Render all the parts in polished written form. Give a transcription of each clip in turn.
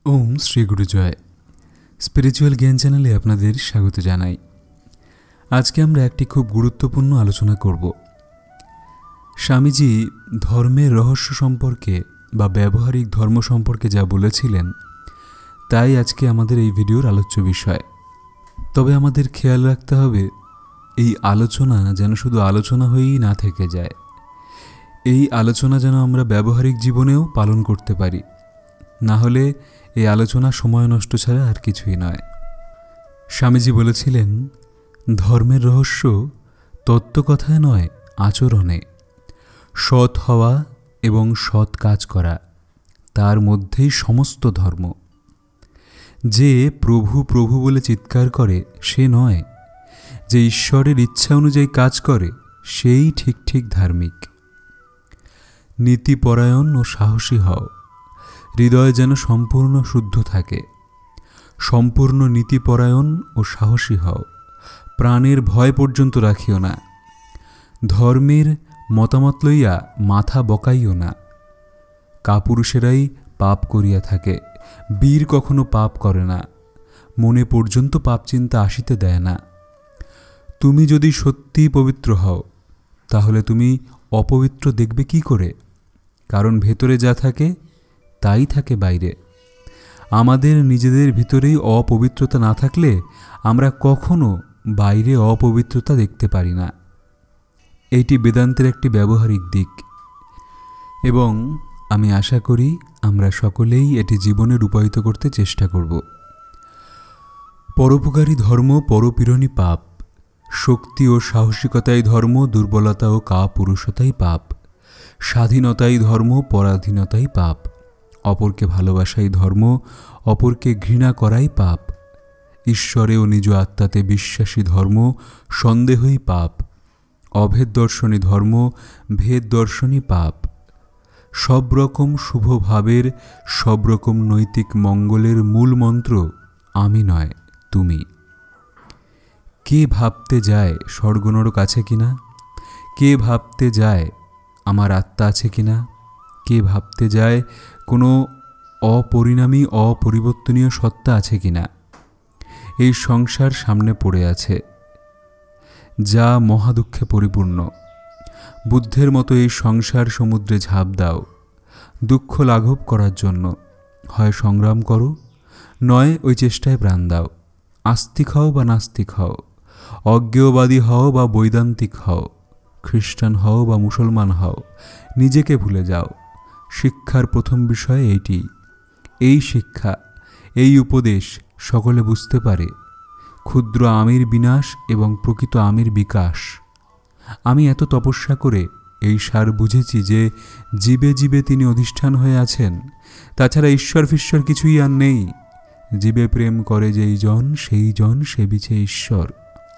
ওম শ্রী গুরু জয়। Spiritual জ্ঞান চ্যানেলে আপনাদের স্বাগত জানাই। আজকে আমরা একটি খুব গুরুত্বপূর্ণ আলোচনা করব। স্বামীজি ধর্মের রহস্য সম্পর্কে বা ব্যবহারিক ধর্ম সম্পর্কে যা বলেছিলেন তাই আজকে আমাদের এই ভিডিওর আলোচ্য বিষয়। তবে আমাদের খেয়াল রাখতে হবে এই আলোচনা যেন শুধু আলোচনা হয়েই না থেকে যায়। এই আলোচনা যেন আমরা ব্যবহারিক জীবনেও পালন করতে পারি, না হলে এই আলোচনা সময় নষ্ট ছাড়া আর কিছুই নয়। স্বামীজি বলেছিলেন, ধর্মের রহস্য তত্ত্বকথায় নয়, আচরণে। সৎ হওয়া এবং সৎ কাজ করা, তার মধ্যেই সমস্ত ধর্ম। যে প্রভু প্রভু বলে চিৎকার করে সে নয়, যে ঈশ্বরের ইচ্ছা অনুযায়ী কাজ করে সেই ঠিক ঠিক ধার্মিক। নীতিপরায়ণ ও সাহসী হও, হৃদয় যেন সম্পূর্ণ শুদ্ধ থাকে। সম্পূর্ণ নীতিপরায়ণ ও সাহসী হও, প্রাণের ভয় পর্যন্ত রাখিও না। ধর্মের মতামত লইয়া মাথা বকাইও না। কাপুরুষেরাই পাপ করিয়া থাকে, বীর কখনো পাপ করে না। মনে পর্যন্ত পাপ চিন্তা আসিতে দেয় না। তুমি যদি সত্যিই পবিত্র হও, তাহলে তুমি অপবিত্র দেখবে কি করে? কারণ ভেতরে যা থাকে তাই থাকে বাইরে। আমাদের নিজেদের ভিতরেই অপবিত্রতা না থাকলে আমরা কখনো বাইরে অপবিত্রতা দেখতে পারি না। এইটি বেদান্তের একটি ব্যবহারিক দিক এবং আমি আশা করি আমরা সকলেই এটি জীবনে রূপায়িত করতে চেষ্টা করব। পরোপকারী ধর্ম পরপীড়নই পাপ। শক্তি ও সাহসিকতাই ধর্ম, দুর্বলতা ও কাপুরুষতাই পাপ। স্বাধীনতাই ধর্ম, পরাধীনতাই পাপ। অপরকে ভালোবাসাই ধর্ম, অপরকে ঘৃণা করাই পাপ। ঈশ্বরে ও নিজ আত্মাতে বিশ্বাসী ধর্ম, সন্দেহই পাপ। অভেদ দর্শনী ধর্ম, ভেদ দর্শনই পাপ। সব রকম শুভ ভাবের, সব রকম নৈতিক মঙ্গলের মূল মন্ত্র আমি নয়, তুমি। কে ভাবতে যায় স্বর্গ নরক আছে কিনা? কে ভাবতে যায় আমার আত্মা আছে কিনা? কে ভাবতে যায় কোনো অপরিণামী অপরিবর্তনীয় সত্তা আছে কিনা? এই সংসার সামনে পড়ে আছে, যা মহাদুঃখে পরিপূর্ণ। বুদ্ধের মতো এই সংসার সমুদ্রে ঝাঁপ দাও। দুঃখ লাঘব করার জন্য হয় সংগ্রাম করো, নয় ওই চেষ্টায় প্রাণ দাও। আস্তিক হও বা নাস্তিক হও, অজ্ঞেয়বাদী হও বা বৈদান্তিক হও, খ্রিস্টান হও বা মুসলমান হও, নিজেকে ভুলে যাও। শিক্ষার প্রথম বিষয় এইটি। এই শিক্ষা, এই উপদেশ সকলে বুঝতে পারে। ক্ষুদ্র আমির বিনাশ এবং প্রকৃত আমির বিকাশ। আমি এত তপস্যা করে এই সার বুঝেছি যে জীবে জীবে তিনি অধিষ্ঠান হয়ে আছেন। তাছাড়া ঈশ্বর ফিশ্বর কিছুই আর নেই। জীবে প্রেম করে যেই জন, সেই জন সেবিছে ঈশ্বর।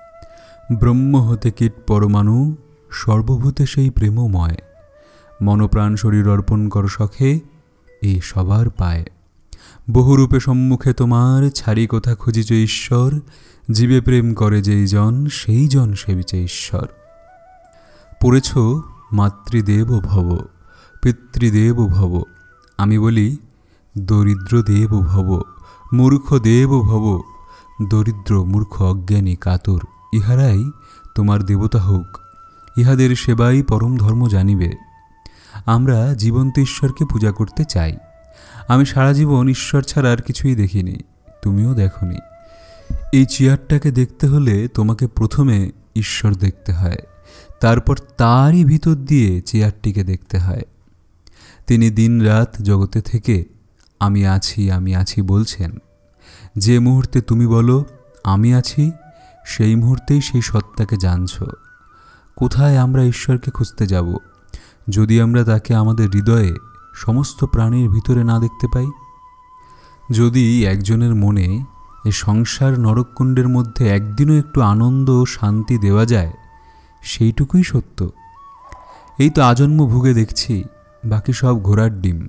ব্রহ্ম হতে কীট পরমাণু, সর্বভূতে সেই প্রেমময়। মনপ্রাণ শরীর অর্পণ কর সখে, এ সবার পায়। বহুরূপে সম্মুখে তোমার, ছাড়ি কোথা খুঁজিছ ঈশ্বর। জীবে প্রেম করে যেই জন, সেই জন সেবিছে ঈশ্বর। পড়েছ মাতৃদেব ভব, পিতৃদেব ভব। আমি বলি দরিদ্র দেব ভব, মূর্খ দেব ভব। দরিদ্র, মূর্খ, অজ্ঞানী, কাতর, ইহারাই তোমার দেবতা হোক। ইহাদের সেবাই পরম ধর্ম জানিবে। আমরা জীবন্ত ঈশ্বরকে পূজা করতে চাই। আমি সারা জীবন ঈশ্বর ছাড়া আর কিছুই দেখিনি, তুমিও দেখোনি। এই চেয়ারটাকে দেখতে হলে তোমাকে প্রথমে ঈশ্বর দেখতে হয়, তারপর তারই ভিতর দিয়ে চেয়ারটিকে দেখতে হয়। তিনি দিন রাত জগতে থেকে আমি আছি আমি আছি বলছেন। যে মুহূর্তে তুমি বলো আমি আছি, সেই মুহূর্তেই সেই সত্তাকে জানছ। কোথায় আমরা ঈশ্বরকে খুঁজতে যাব যদি আমরা তাকে আমাদের হৃদয়ে সমস্ত প্রাণীর ভিতরে না দেখতে পাই? যদি একজনের মনে এ সংসার নরককুণ্ডের মধ্যে একদিনও একটু আনন্দ ও শান্তি দেওয়া যায়, সেইটুকুই সত্য। এই তো আজন্ম ভুগে দেখছি, বাকি সব ঘোড়ার ডিম।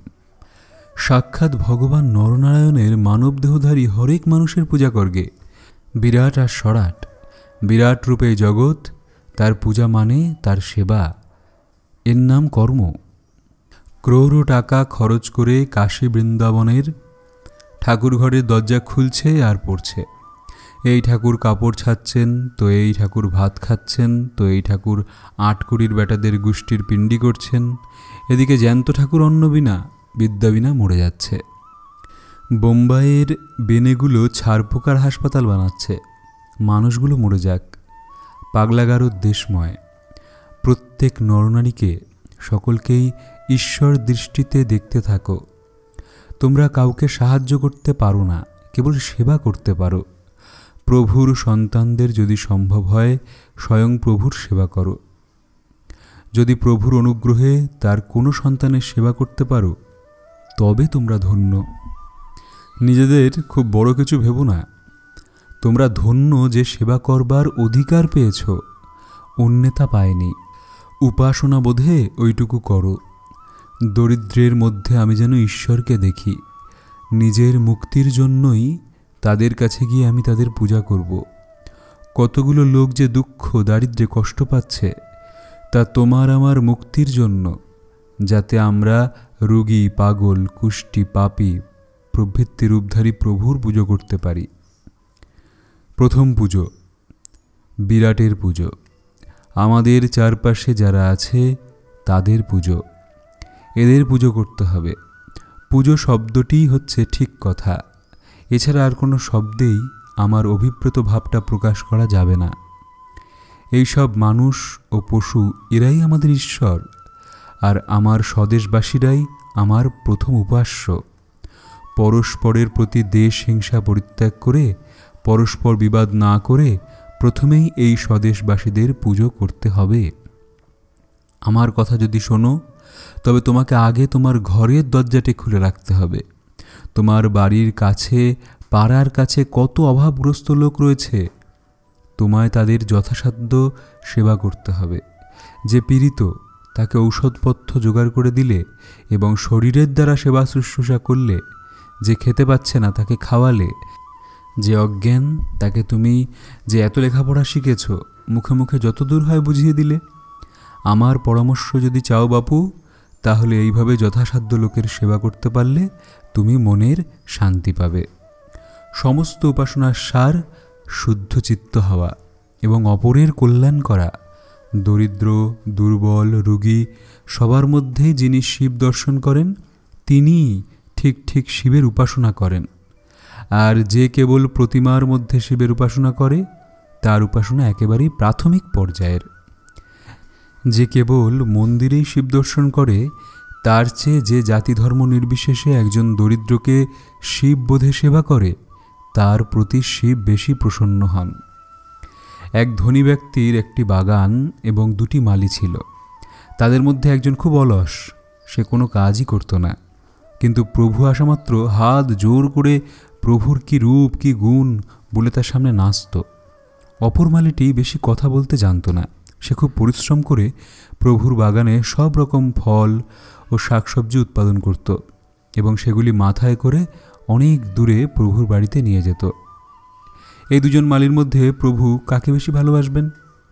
সাক্ষাৎ ভগবান নরনারায়ণের মানবদেহধারী হরেক মানুষের পূজা করগে। বিরাট আর সরাট, বিরাট রূপে জগৎ, তার পূজা মানে তার সেবা। এর নাম কর্ম। ক্রোড় টাকা খরচ করে কাশী বৃন্দাবনের ঠাকুর ঘরের দরজা খুলছে আর পড়ছে। এই ঠাকুর কাপড় ছাড়ছেন, তো এই ঠাকুর ভাত খাচ্ছেন, তো এই ঠাকুর আটকুড়ির বেটাদের গোষ্ঠীর পিণ্ডি করছেন। এদিকে জ্যান্ত ঠাকুর অন্ন বিনা বিদ্যা বিনা মরে যাচ্ছে। বোম্বাইয়ের বেনেগুলো ছারপোকার হাসপাতাল বানাচ্ছে। মানুষগুলো মরে যাক। পাগলাগারোর দেশময়। প্রত্যেক নরনারীকে, সকলকেই ঈশ্বর দৃষ্টিতে দেখতে থাকো। তোমরা কাউকে সাহায্য করতে পারো না, কেবল সেবা করতে পারো। প্রভুর সন্তানদের যদি সম্ভব হয়, স্বয়ং প্রভুর সেবা করো। যদি প্রভুর অনুগ্রহে তার কোনো সন্তানের সেবা করতে পারো, তবে তোমরা ধন্য। নিজেদের খুব বড় কিছু ভেবো না। তোমরা ধন্য যে সেবা করবার অধিকার পেয়েছ, অন্যতা পায়নি। উপাসনা বোধে ওইটুকু করো। দরিদ্রের মধ্যে আমি যেন ঈশ্বরকে দেখি। নিজের মুক্তির জন্যই তাদের কাছে গিয়ে আমি তাদের পূজা করব। কতগুলো লোক যে দুঃখ দারিদ্র্যে কষ্ট পাচ্ছে, তা তোমার আমার মুক্তির জন্য, যাতে আমরা রোগী, পাগল, কুষ্টি, পাপী প্রভৃতি রূপধারী প্রভুর পুজো করতে পারি। প্রথম পুজো, বিরাটের পুজো। আমাদের চারপাশে যারা আছে তাদের পুজো। এদের পুজো করতে হবে। পুজো শব্দটিই হচ্ছে ঠিক কথা। এছাড়া আর কোনো শব্দেই আমার অভিপ্রেত ভাবটা প্রকাশ করা যাবে না। এইসব মানুষ ও পশু এরাই আমাদের ঈশ্বর, আর আমার স্বদেশবাসীরাই আমার প্রথম উপাস্য। পরস্পরের প্রতি দেশ হিংসা পরিত্যাগ করে, পরস্পর বিবাদ না করে প্রথমেই এই স্বদেশবাসীদের পুজো করতে হবে। আমার কথা যদি শোনো, তবে তোমাকে আগে তোমার ঘরের দরজাটি খুলে রাখতে হবে। তোমার বাড়ির কাছে, পাড়ার কাছে কত অভাবগ্রস্ত লোক রয়েছে, তোমায় তাদের যথাসাধ্য সেবা করতে হবে। যে পীড়িত, তাকে ঔষধপথ্য জোগাড় করে দিলে এবং শরীরের দ্বারা সেবা শুশ্রূষা করলে। যে খেতে পাচ্ছে না তাকে খাওয়ালে। যে অজ্ঞান, তাকে তুমি যে এত লেখাপড়া শিখেছ, মুখে মুখে যতদূর হয় বুঝিয়ে দিলে। আমার পরামর্শ যদি চাও বাপু, তাহলে এইভাবে যথাসাধ্য লোকের সেবা করতে পারলে তুমি মনের শান্তি পাবে। সমস্ত উপাসনার সার শুদ্ধ চিত্ত হওয়া এবং অপরের কল্যাণ করা। দরিদ্র, দুর্বল, রোগী সবার মধ্যেই যিনি শিব দর্শন করেন, তিনিই ঠিক ঠিক শিবের উপাসনা করেন। আর যে কেবল প্রতিমার মধ্যে শিবের উপাসনা করে, তার উপাসনা একেবারেই প্রাথমিক পর্যায়ের। যে কেবল মন্দিরেই শিব দর্শন করে, তার চেয়ে যে জাতি ধর্ম নির্বিশেষে একজন দরিদ্রকে শিব বোধে সেবা করে, তার প্রতি শিব বেশি প্রসন্ন হন। এক ধনী ব্যক্তির একটি বাগান এবং 2টি মালি ছিল। তাদের মধ্যে একজন খুব অলস, সে কোনো কাজই করত না, কিন্তু প্রভু আসা মাত্র হাত জোর করে প্রভুর কি রূপ কি গুণ বলে তার সামনে নাচত। অপর মালিটি বেশি কথা বলতে জানত না। সে খুব পরিশ্রম করে প্রভুর বাগানে সব রকম ফল ও শাকসবজি উৎপাদন করত এবং সেগুলি মাথায় করে অনেক দূরে প্রভুর বাড়িতে নিয়ে যেত। এই দুজন মালির মধ্যে প্রভু কাকে বেশি ভালোবাসবেন?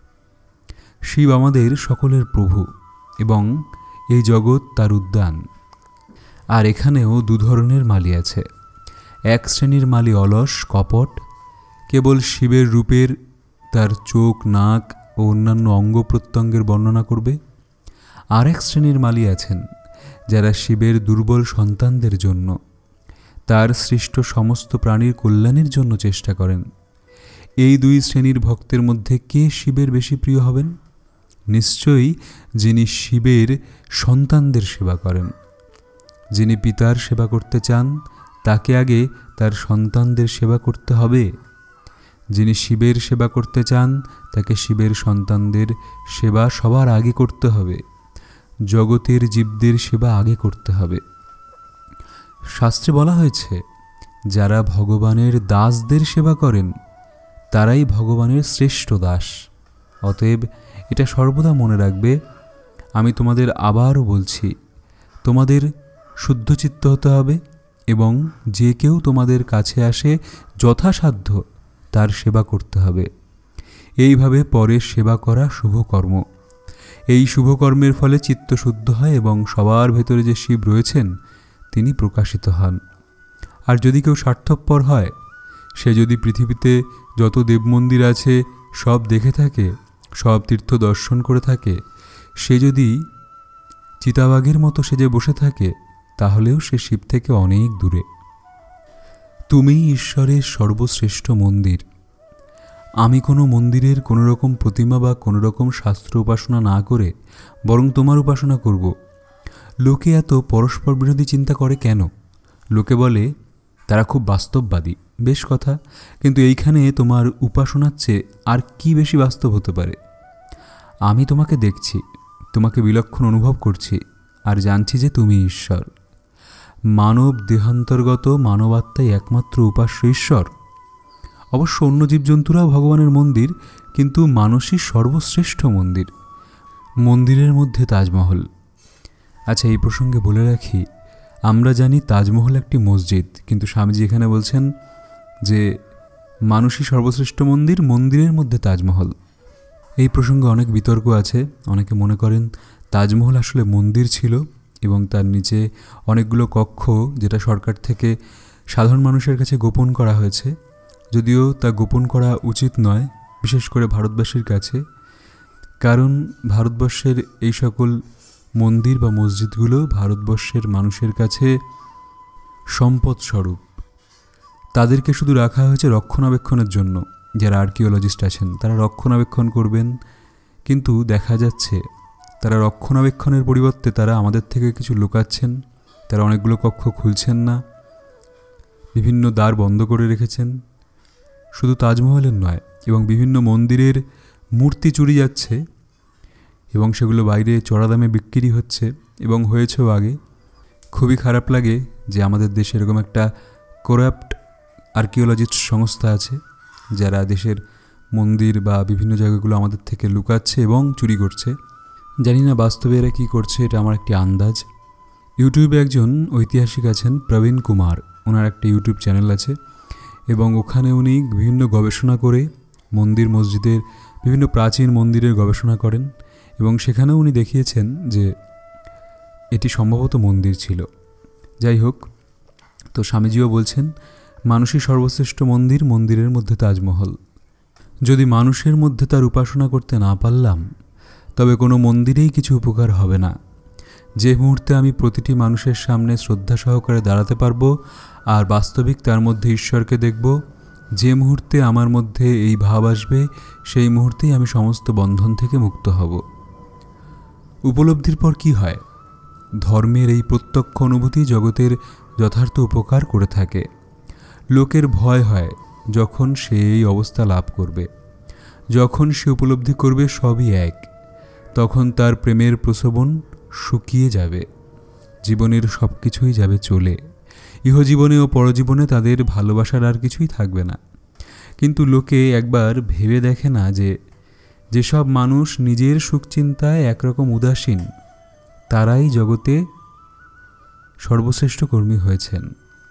শিব আমাদের সকলের প্রভু এবং এই জগৎ তার উদ্যান। আর এখানেও 2 ধরনের মালি আছে। এক শ্রেণীর মালি অলস, কপট, কেবল শিবের রূপের, তার চোখ, নাক ও অন্যান্য অঙ্গ প্রত্যঙ্গের বর্ণনা করবে। আর এক শ্রেণীর মালি আছেন যারা শিবের দুর্বল সন্তানদের জন্য, তার সৃষ্ট সমস্ত প্রাণীর কল্যাণের জন্য চেষ্টা করেন। এই 2 শ্রেণীর ভক্তের মধ্যে কে শিবের বেশি প্রিয় হবেন? নিশ্চয়ই যিনি শিবের সন্তানদের সেবা করেন। যিনি পিতার সেবা করতে চান, তাকে আগে তার সন্তানদের সেবা করতে হবে। যিনি শিবের সেবা করতে চান, তাকে শিবের সন্তানদের সেবা সবার আগে করতে হবে। জগতের জীবদের সেবা আগে করতে হবে। শাস্ত্রে বলা হয়েছে, যারা ভগবানের দাসদের সেবা করেন, তারাই ভগবানের শ্রেষ্ঠ দাস। অতএব এটা সর্বদা মনে রাখবে। আমি তোমাদের আবারও বলছি, তোমাদের শুদ্ধচিত্ত হতে হবে এবং যে কেউ তোমাদের কাছে আসে যথাসাধ্য তার সেবা করতে হবে। এইভাবে পরের সেবা করা শুভকর্ম। এই শুভকর্মের ফলে চিত্ত শুদ্ধ হয় এবং সবার ভেতরে যে শিব রয়েছেন তিনি প্রকাশিত হন। আর যদি কেউ স্বার্থপর হয়, সে যদি পৃথিবীতে যত দেব মন্দির আছে সব দেখে থাকে, সব তীর্থ দর্শন করে থাকে, সে যদি চিতাবাঘের মতো সেজে বসে থাকে, তাহলেও সে শিব থেকে অনেক দূরে। তুমিই ঈশ্বরের সর্বশ্রেষ্ঠ মন্দির। আমি কোনো মন্দিরের কোনো রকম প্রতিমা বা কোনো রকম শাস্ত্র উপাসনা না করে বরং তোমার উপাসনা করব। লোকে এত পরস্পর বিরোধী চিন্তা করে কেন? লোকে বলে তারা খুব বাস্তববাদী। বেশ কথা, কিন্তু এইখানে তোমার উপাসনার চেয়ে আর কি বেশি বাস্তব হতে পারে? আমি তোমাকে দেখছি, তোমাকে বিলক্ষণ অনুভব করছি, আর জানছি যে তুমি ঈশ্বর। মানব দেহান্তর্গত মানবাত্মাই একমাত্র উপাস্য ঈশ্বর। অবশ্য অন্য জীবজন্তুরাও ভগবানের মন্দির, কিন্তু মানুষই সর্বশ্রেষ্ঠ মন্দির। মন্দিরের মধ্যে তাজমহল। আচ্ছা, এই প্রসঙ্গে বলে রাখি, আমরা জানি তাজমহল একটি মসজিদ, কিন্তু স্বামীজি এখানে বলছেন যে মানুষই সর্বশ্রেষ্ঠ মন্দির, মন্দিরের মধ্যে তাজমহল। এই প্রসঙ্গে অনেক বিতর্ক আছে। অনেকে মনে করেন তাজমহল আসলে মন্দির ছিল এবং তার নিচে অনেকগুলো কক্ষ, যেটা সরকার থেকে সাধারণ মানুষের কাছে গোপন করা হয়েছে। যদিও তা গোপন করা উচিত নয়, বিশেষ করে ভারতবাসীর কাছে, কারণ ভারতবর্ষের এই সকল মন্দির বা মসজিদগুলো ভারতবর্ষের মানুষের কাছে সম্পদ স্বরূপ। তাদেরকে শুধু রাখা হয়েছে রক্ষণাবেক্ষণের জন্য। যারা আর্কিওলজিস্ট আছেন তারা রক্ষণাবেক্ষণ করবেন, কিন্তু দেখা যাচ্ছে তারা রক্ষণাবেক্ষণের পরিবর্তে তারা আমাদের থেকে কিছু লুকাচ্ছেন। তারা অনেকগুলো কক্ষ খুলছেন না, বিভিন্ন দ্বার বন্ধ করে রেখেছেন। শুধু তাজমহলের নয়, এবং বিভিন্ন মন্দিরের মূর্তি চুরি যাচ্ছে এবং সেগুলো বাইরে চড়া দামে বিক্রি হচ্ছে, এবং হয়েছেও আগে। খুবই খারাপ লাগে যে আমাদের দেশে এরকম একটা করাপ্ট আর্কিওলজিস্ট সংস্থা আছে, যারা দেশের মন্দির বা বিভিন্ন জায়গাগুলো আমাদের থেকে লুকাচ্ছে এবং চুরি করছে। জানি না বাস্তবে এরা কী করছে, এটা আমার একটি আন্দাজ। ইউটিউবে একজন ঐতিহাসিক আছেন, প্রবীণ কুমার, ওনার একটা ইউটিউব চ্যানেল আছে, এবং ওখানে উনি বিভিন্ন গবেষণা করে মন্দির মসজিদের বিভিন্ন প্রাচীন মন্দিরের গবেষণা করেন, এবং সেখানেও উনি দেখিয়েছেন যে এটি সম্ভবত মন্দির ছিল। যাই হোক, তো স্বামীজিও বলছেন মানুষই সর্বশ্রেষ্ঠ মন্দির, মন্দিরের মধ্যে তাজমহল। যদি মানুষের মধ্যে তার উপাসনা করতে না পারলাম, তবে কোনো মন্দিরেই কিছু উপকার হবে না। যে মুহূর্তে আমি প্রতিটি মানুষের সামনে শ্রদ্ধা সহকারে দাঁড়াতে পারবো আর বাস্তবিক তার মধ্যে ঈশ্বরকে দেখব, যে মুহূর্তে আমার মধ্যে এই ভাব আসবে, সেই মুহূর্তেই আমি সমস্ত বন্ধন থেকে মুক্ত হব। উপলব্ধির পর কি হয়? ধর্মের এই প্রত্যক্ষ অনুভূতি জগতের যথার্থ উপকার করে থাকে। লোকের ভয় হয় যখন সে এই অবস্থা লাভ করবে। যখন সে উপলব্ধি করবে সবই এক, তখন তার প্রেমের প্রসবন শুকিয়ে যাবে। জীবনের সব কিছুই যাবে চলে। ইহজীবনে ও পরজীবনে তাদের ভালোবাসার আর কিছুই থাকবে না। কিন্তু লোকে একবার ভেবে দেখে না যে যেসব মানুষ নিজের সুখচিন্তায় একরকম উদাসীন, তারাই জগতে সর্বশ্রেষ্ঠ কর্মী হয়েছেন।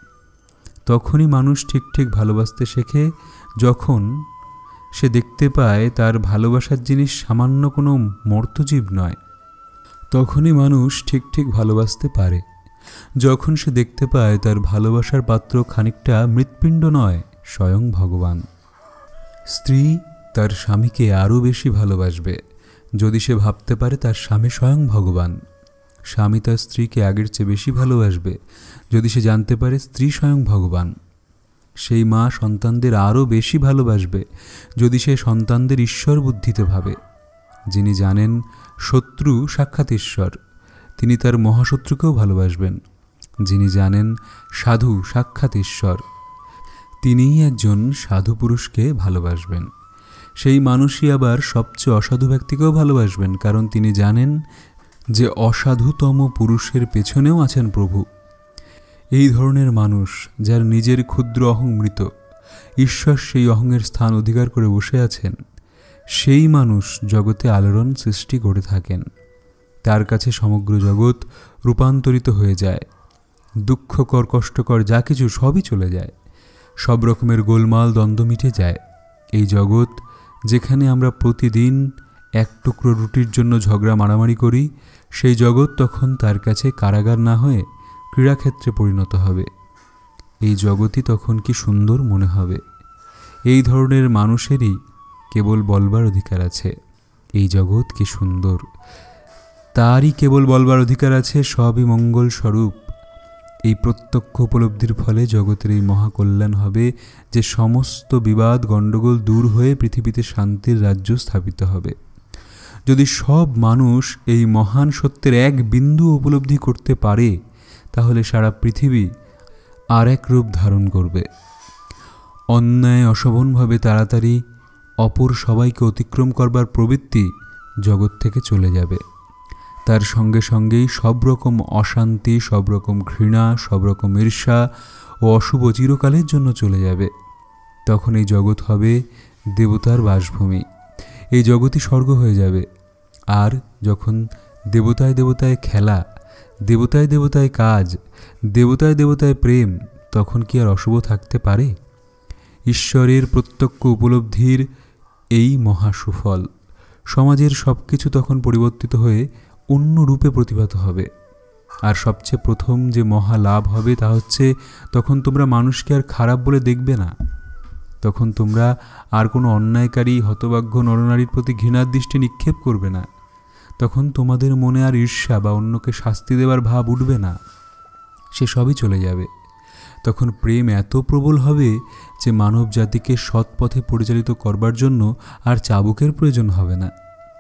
তখনই মানুষ ঠিক ঠিক ভালোবাসতে শেখে, যখন সে দেখতে পায় তার ভালোবাসার জিনিস সামান্য কোনো মর্তজীব নয়। তখনই মানুষ ঠিক ঠিক ভালোবাসতে পারে, যখন সে দেখতে পায় তার ভালোবাসার পাত্র খানিকটা মৃৎপিণ্ড নয়, স্বয়ং ভগবান। স্ত্রী তার স্বামীকে আরও বেশি ভালোবাসবে যদি সে ভাবতে পারে তার স্বামী স্বয়ং ভগবান। স্বামী তার স্ত্রীকে আগের চেয়ে বেশি ভালোবাসবে যদি সে জানতে পারে স্ত্রী স্বয়ং ভগবান। সেই মা সন্তানদের আরও বেশি ভালোবাসবে যদি সে সন্তানদের ঈশ্বর বুদ্ধিতে ভাবে। যিনি জানেন শত্রু সাক্ষাৎ ঈশ্বর, তিনি তার মহাশত্রুকেও ভালোবাসবেন। যিনি জানেন সাধু সাক্ষাৎ ঈশ্বর, তিনিই একজন সাধু পুরুষকে ভালোবাসবেন। সেই মানুষই আবার সবচেয়ে অসাধু ব্যক্তিকেও ভালোবাসবেন, কারণ তিনি জানেন যে অসাধুতম পুরুষের পেছনেও আছেন প্রভু। এই ধরনের মানুষ, যার নিজের ক্ষুদ্র অহং মৃত, ঈশ্বর সেই অহংয়ের স্থান অধিকার করে বসে আছেন, সেই মানুষ জগতে আলোড়ন সৃষ্টি করে থাকেন। তার কাছে সমগ্র জগৎ রূপান্তরিত হয়ে যায়। দুঃখকর কষ্টকর যা কিছু সবই চলে যায়। সব রকমের গোলমাল দ্বন্দ্ব মিটে যায়। এই জগৎ যেখানে আমরা প্রতিদিন এক টুকরো রুটির জন্য ঝগড়া মারামারি করি, সেই জগৎ তখন তার কাছে কারাগার না হয়ে ক্রীড়াক্ষেত্রে পরিণত হবে। এই জগৎই তখন কি সুন্দর মনে হবে। এই ধরনের মানুষেরই কেবল বলবার অধিকার আছে এই জগৎ কি সুন্দর, তারই কেবল বলবার অধিকার আছে সবই মঙ্গল স্বরূপ। এই প্রত্যক্ষ উপলব্ধির ফলে জগতের এই মহাকল্যাণ হবে যে সমস্ত বিবাদ গণ্ডগোল দূর হয়ে পৃথিবীতে শান্তির রাজ্য স্থাপিত হবে। যদি সব মানুষ এই মহান সত্যের এক বিন্দু উপলব্ধি করতে পারে, তাহলে সারা পৃথিবী আর এক রূপ ধারণ করবে। অন্যায় অশোভনভাবে তাড়াতাড়ি অপর সবাইকে অতিক্রম করবার প্রবৃত্তি জগৎ থেকে চলে যাবে। তার সঙ্গে সঙ্গেই সব রকম অশান্তি, সব রকম ঘৃণা, সব রকম ঈর্ষা ও অশুভ চিরকালের জন্য চলে যাবে। তখন এই জগৎ হবে দেবতার বাসভূমি, এই জগৎই স্বর্গ হয়ে যাবে। আর যখন দেবতায় দেবতায় খেলা, দেবতায় দেবতায় কাজ, দেবতায় দেবতায় প্রেম, তখন কি আর অশুভ থাকতে পারে? ঈশ্বরের প্রত্যক্ষ উপলব্ধির এই মহাসুফল। সমাজের সব কিছু তখন পরিবর্তিত হয়ে অন্য রূপে প্রতিভাত হবে। আর সবচেয়ে প্রথম যে মহা লাভ হবে তা হচ্ছে, তখন তোমরা মানুষকে আর খারাপ বলে দেখবে না। তখন তোমরা আর কোনো অন্যায়কারী হতভাগ্য নরনারীর প্রতি ঘৃণার দৃষ্টি নিক্ষেপ করবে না। তখন তোমাদের মনে আর ঈর্ষা বা অন্যকে শাস্তি দেওয়ার ভাব উঠবে না, সে সবই চলে যাবে। তখন প্রেম এত প্রবল হবে যে মানব জাতিকে সৎ পথে পরিচালিত করবার জন্য আর চাবুকের প্রয়োজন হবে না।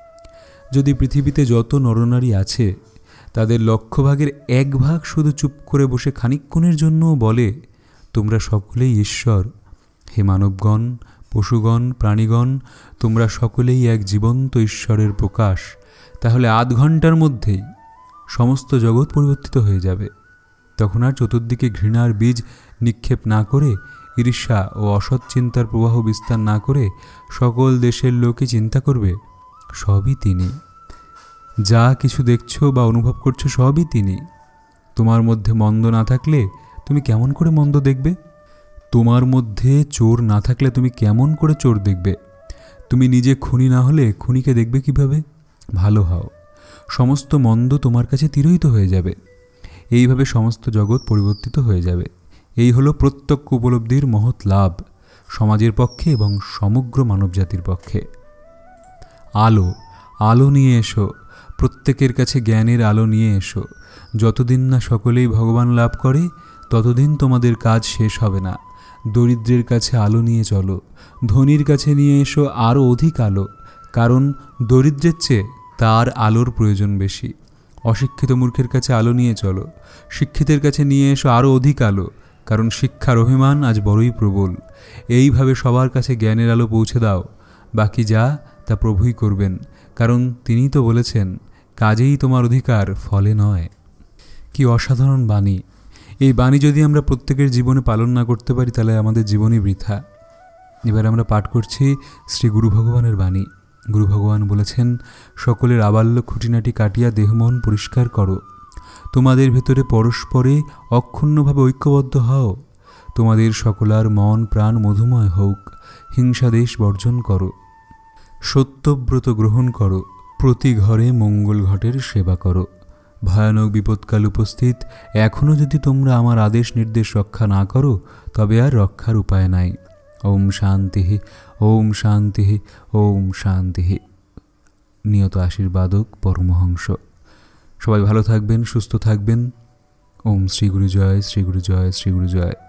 যদি পৃথিবীতে যত নরনারী আছে তাদের লক্ষভাগের 1 ভাগ শুধু চুপ করে বসে খানিকক্ষণের জন্যও বলে, তোমরা সকলেই ঈশ্বর, হে মানবগণ, পশুগণ, প্রাণীগণ, তোমরা সকলেই এক জীবন্ত ঈশ্বরের প্রকাশ, তাহলে আধ ঘন্টার মধ্যেই সমস্ত জগৎ পরিবর্তিত হয়ে যাবে। তখন আর চতুর্দিকে ঘৃণার বীজ নিক্ষেপ না করে, ঈর্ষা ও অসৎ চিন্তার প্রবাহ বিস্তার না করে সকল দেশের লোকে চিন্তা করবে, সবই তিনি। যা কিছু দেখছো বা অনুভব করছো সবই তিনি। তোমার মধ্যে মন্দ না থাকলে তুমি কেমন করে মন্দ দেখবে? তোমার মধ্যে চোর না থাকলে তুমি কেমন করে চোর দেখবে? তুমি নিজে খুনি না হলে খুনিকে দেখবে কিভাবে? ভালো হও, সমস্ত মন্দ তোমার কাছে তিরোহিত হয়ে যাবে। এইভাবে সমস্ত জগৎ পরিবর্তিত হয়ে যাবে। এই হলো প্রত্যক্ষ উপলব্ধির মহৎ লাভ সমাজের পক্ষে এবং সমগ্র মানবজাতির পক্ষে। আলো, আলো নিয়ে এসো, প্রত্যেকের কাছে জ্ঞানের আলো নিয়ে এসো। যতদিন না সকলেই ভগবান লাভ করে ততদিন তোমাদের কাজ শেষ হবে না। দরিদ্রের কাছে আলো নিয়ে চলো, ধনীর কাছে নিয়ে এসো আরও অধিক আলো, কারণ দরিদ্রের চেয়ে তার আলোর প্রয়োজন বেশি। অশিক্ষিত মূর্খের কাছে আলো নিয়ে চলো, শিক্ষিতের কাছে নিয়ে এসো আরও অধিক আলো, কারণ শিক্ষার অভিমান আজ বড়ই প্রবল। এইভাবে সবার কাছে জ্ঞানের আলো পৌঁছে দাও। বাকি যা তা প্রভুই করবেন, কারণ তিনিই তো বলেছেন, কাজেই তোমার অধিকার, ফলে নয়। কি অসাধারণ বাণী! এই বাণী যদি আমরা প্রত্যেকের জীবনে পালন না করতে পারি তাহলে আমাদের জীবনই বৃথা। এবার আমরা পাঠ করছি শ্রী গুরু ভগবানের বাণী। গুরু ভগবান বলেছেন, সকলের আবাল্য খুঁটিনাটি কাটিয়া দেহমন পরিষ্কার করো। তোমাদের ভেতরে পরস্পরে অক্ষুণ্ণভাবে ঐক্যবদ্ধ হও। তোমাদের সকলার মন প্রাণ মধুময় হোক। হিংসাদেশ বর্জন করো। সত্যব্রত গ্রহণ করো। প্রতি ঘরে মঙ্গল ঘটের সেবা করো। ভয়ানক বিপদকাল উপস্থিত, এখনও যদি তোমরা আমার আদেশ নির্দেশ রক্ষা না করো তবে আর রক্ষার উপায় নাই। ওম শান্তি, ওম শান্তি, ওম শান্তি। নিয়ত আশীর্বাদক পরমহংস। সবাই ভালো থাকবেন, সুস্থ থাকবেন। ওম শ্রী গুরু জয়, শ্রী গুরু জয়, শ্রী গুরু জয়।